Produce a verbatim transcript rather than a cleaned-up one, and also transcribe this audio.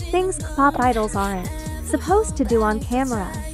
Things K-pop idols aren't supposed to do on camera.